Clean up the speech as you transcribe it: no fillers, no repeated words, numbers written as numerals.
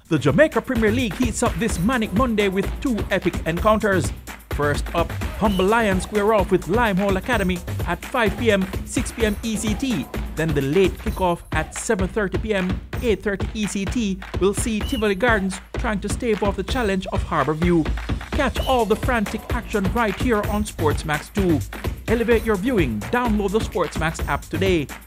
The Jamaica Premier League heats up this manic Monday with two epic encounters. First up, Humble Lions square off with Limehole Academy at 5 p.m, 6 p.m. ECT. Then the late kickoff at 7:30 p.m, 8:30 ECT will see Tivoli Gardens trying to stave off the challenge of Harbour View. Catch all the frantic action right here on SportsMax2. Elevate your viewing. Download the SportsMax app today.